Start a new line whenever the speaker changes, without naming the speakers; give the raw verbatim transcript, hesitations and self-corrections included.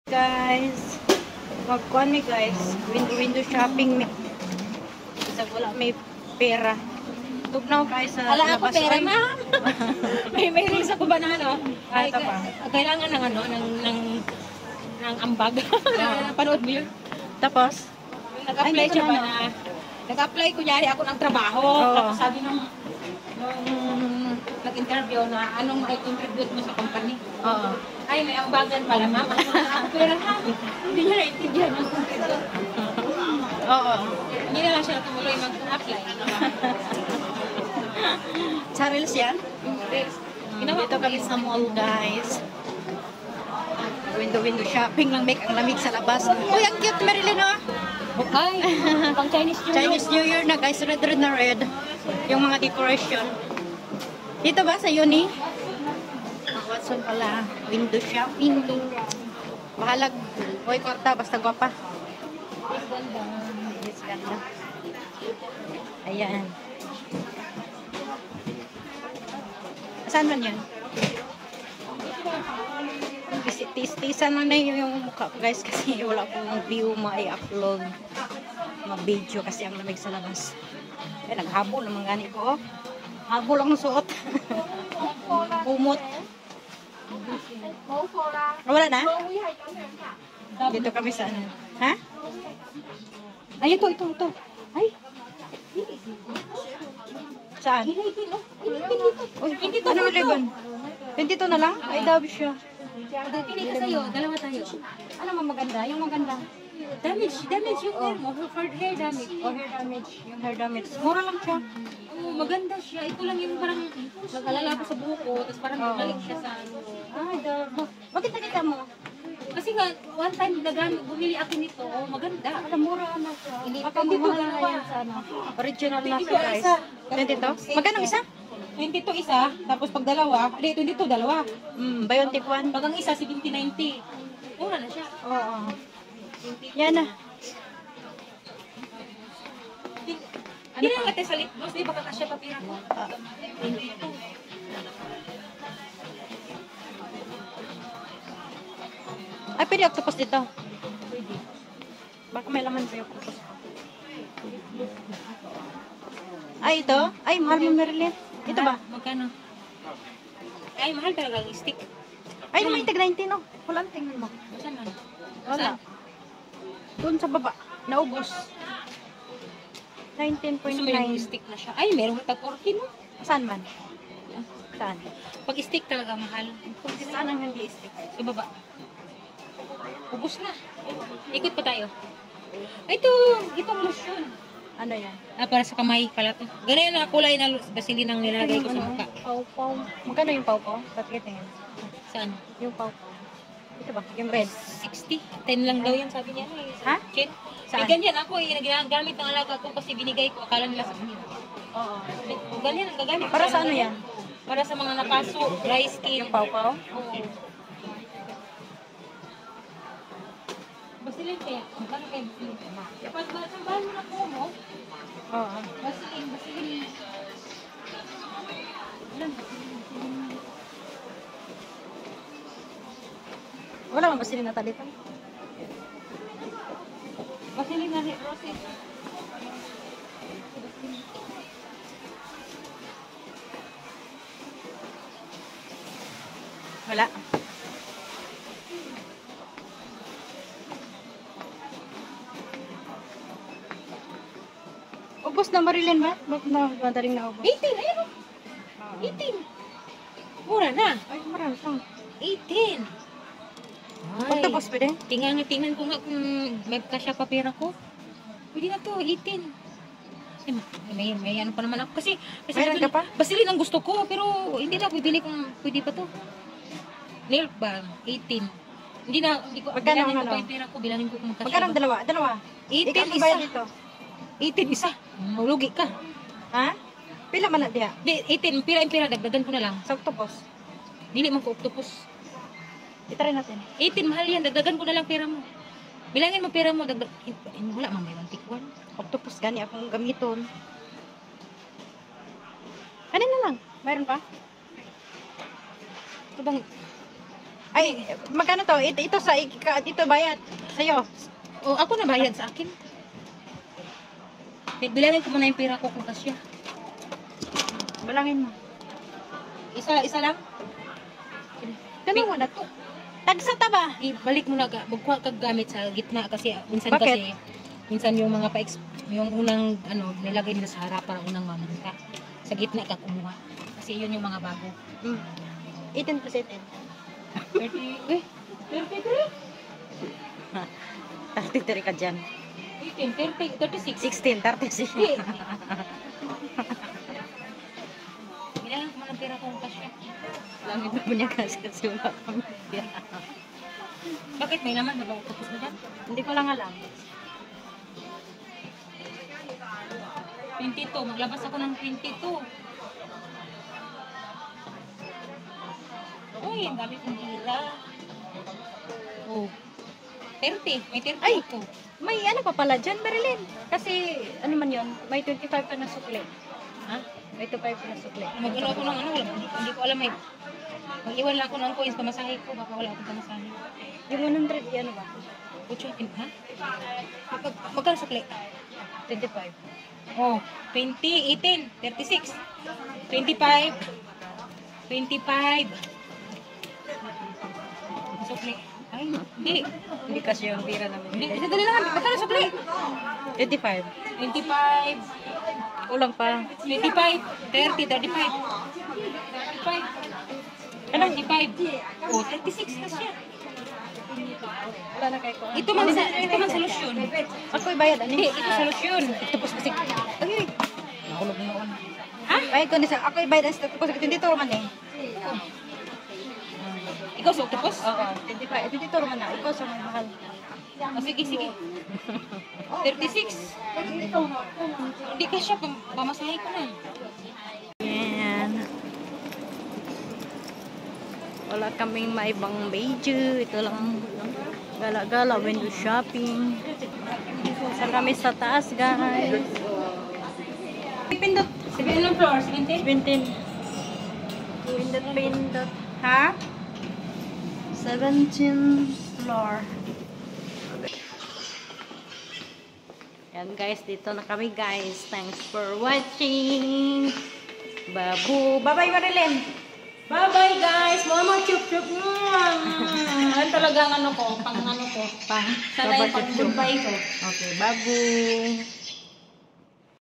Guys, magkuhan mi guys, window-window shopping mi. Kasi wala may pera. Tugnaw guys sa
Wala ako
labas.
pera,
Ay,
ma'am. may may release ako ba na ano?
Ah,
Ay,
ito pa.
kailangan ng ano, ng, ng, ng ambag. Panood mo yun?
Tapos,
Nag-apply
Ay, hindi
siya
ko
ba
na,
na, nag-apply kunyari ako ng trabaho.
Oo.
Tapos sabi nung, nung nag-interview na anong i-contribute mo sa company.
oo.
Ay, may ambagan pala, ma'am. Ano na ang pera ha? Hindi niya naintindihan yung
Oo.
Hindi na lang siya tumuloy mag-apply.
Charles yan?
Ginawa
Dito kami sa mall guys. Window-window shopping lang, make ang lamig sa labas. Uy, ang cute Marilyn oh.
Ay, pang Chinese New Year.
Chinese New Year na guys, red red na red. Yung mga decoration. Dito ba sa uni? Ang Watson pala, window shopping. Bahalag, boy kwarta, basta gwapa. Yes, ganda. Ayan. Saan man yan? Tis-tisan na na yung mukha ko guys kasi wala akong view ma-i-upload mga video kasi ang lamig sa labas. Eh, naghabol naman gani ko. Oh. Habol ang suot. Kumot. Wala na? Dito kami sa ano. Ha? Ay, ito, ito, ito. Ay. Saan? Uy, ano ribbon? twenty-two na lang? Ay, dabi siya.
Pili ka sa'yo, dalawa tayo.
Ano mo maganda? Yung maganda.
Damage, damage yung hair mo. For hair damage.
O hair damage. Yung hair damage. Mura lang siya.
Oo, maganda siya. Ito lang yung parang nag-alala ko sa buko, tapos parang
Oo.
bumalik siya sa ano.
Ay, dabi. Bakit nakita mo?
Kasi nga, one time nagamit, bumili ako nito, oh, maganda.
Alam, mura na siya.
Hindi,
Baka
twenty-two
mahal na
dalawa.
yan sa ano. Original na siya,
twenty-two
guys.
isa.
twenty-two? Magkano isa?
twenty-two isa, tapos pag dalawa, hindi, twenty-two dalawa.
Mm, Biontech one.
Pag ang isa, seventy ninety. Mura na siya.
Oo. Yan na.
Hindi na natin sa lip gloss, di baka kasya papira ko.
Ah.
twenty-two.
Ay, pwede octopus dito. Baka may laman sa octopus. Ay, ito? Ay, mahal mo, Marilyn. Ito ba?
Magkano? Ay, mahal talaga ang stick.
Ay, may tag nineteen, oh. Walang tingnan mo.
Saan man?
Wala. Doon sa baba. Naubos. nineteen point
Gusto mo yung
nine.
stick na siya. Ay, meron tag fourteen mo.
Saan man? Saan?
Pag stick talaga mahal.
Saan ang hindi stick?
Sa baba. Ubus na. Ikot pa tayo. Ay, ito. Itong lotion.
Ano yan?
Ah, para sa kamay pala to. Ganyan na kulay na basilin ang nilalagay ko sa mukha.
Pau-pau. Magkano yung pau-pau? Bakit yan?
Saan?
Yung pau-pau. Ito ba? Yung red.
sixty. ten lang daw yan, sabi niya. Eh.
Ha?
Chin.
Saan?
May ganyan ako eh. Ginagamit ng alaga ko kasi binigay ko. Akala nila sa kanila.
Oo.
O, ganyan ang gagamit.
Para sa ano yan?
Para sa mga nakaso, dry skin.
Yung pau-pau?
Oo. Basilin kaya. Magkano kayo basilin? Kapag sambahan mo na po mo,
Oo.
basilin, basilin. Ilan basilin?
Wala bang basilin na talito?
Basilin na rin, Rosie.
Wala. Ubus na Marilyn ba? Bakit na madaling na ubus?
eighteen, ayun o. eighteen. Mura na.
Ay, marami siyang.
eighteen. Ay.
Octopus pwede?
Tingnan, tingnan ko nga kung may kasya pa pera ko. Pwede na to, eighteen. Ay, may, may ano pa naman ako. Kasi, kasi
Mayroon ka pa?
Basilin ang gusto ko, pero hindi na bibili kung pwede pa to. Nail balm, eighteen. Hindi na, hindi ko,
Magkano
bilangin ko
ano?
pa yung pera ko, bilangin ko kung kasya
Magkano
ba.
dalawa? Dalawa?
eighteen
Ikaw
isa.
bayad dito.
eighteen isa. Malugi ka.
Ha? Pila man na diya?
Di, eighteen, pira yung pira, dagdagan ko na lang.
Sa octopus.
Dili man ko octopus.
Itry natin.
eighteen, mahal yan, dagdagan ko na lang pera mo. Bilangin mo pera mo, dagdag, eh, wala man may one take one.
Octopus gani akong gamiton. Ano na lang? Mayroon pa?
Ito bang,
Ay, magkano to? Ito, ito sa ika- ito bayad sa'yo.
O, ako na bayad sa akin. Bilangin ko muna yung pera ko kung kasya.
Balangin mo.
Isa, isa lang?
Ganun mo na to. Tagsa ta ba?
Ibalik mo na ka. Magkuha kag gamit sa gitna kasi minsan
Bakit?
kasi minsan yung mga pa yung unang ano nilagay nila sa harap para unang mamanta. Sa gitna ka kumuha. Kasi yun yung mga bago.
Mm. eighteen percent.
thirty, eh, thirty-three?
thirty-three ka dyan.
eighteen, thirty, thirty-six.
sixteen, thirty-six.
Eh. Kailangan ko man ang pera kong kasya.
Langit na po niya kasi kasi wala kami.
Bakit may naman? Wala ko tapos na dyan?
Hindi ko lang alam.
twenty-two. Maglabas ako ng twenty-two. Uy, ang dami kong pera. Oh. thirty. May thirty
Ay!
ako.
May ano pa pala dyan, Marilyn. Kasi, ano man yun, may twenty-five ka na sukli.
Ha?
May twenty-five ka na sukli.
Mag-ano ako ng ano, wala, hindi, hindi ko alam eh. Mag-iwan lang ako ng coins, pamasahe ko, baka wala akong pamasahe.
Yung one hundred, ano ba?
Ocho, in, ha? Mag, magkano sukli?
twenty-five.
Oh, twenty, eighteen, thirty-six, twenty-five, twenty-five. Sukli. Ay, hindi.
Hindi kasi yung pira namin.
Hindi, isa dali lang. Magkano sukli?
twenty-five.
twenty-five,
Kulang pa.
twenty-five, thirty, thirty-five. thirty-five.
Ano?
thirty-five. Oh, thirty-six na siya.
Wala na kayo ko.
Ito man sa ito man solusyon.
Ako ibayad, ano?
Hindi, ito solusyon.
Tapos kasi, ay,
Nahulog na ako.
ha? Bayad ko ni sa, ako ibayad, tapos kasi twenty-two man eh.
Ikaw sa octopus?
Oo, twenty-five, twenty-two man na. Ikaw sa may mahal.
Oh, sige, sige. thirty-six. Hindi ka siya, pam pamasahe ko na.
Yan. Wala kaming maibang medyo. Ito lang. Gala-gala, window shopping. Saan kami sa taas, guys. Pindot.
Sige, anong floor? seventeen?
seventeen. Pindot, pindot. Ha? seventeen floor. Yan guys, dito na kami guys. Thanks for watching. Babu. Bye-bye Marilyn.
Bye-bye guys! Mama, chup-chup mo! Ano talaga ang ano ko? Pang ano ko?
Pang.
Sana yung pang
chup-chup.
goodbye ko.
Okay, babu.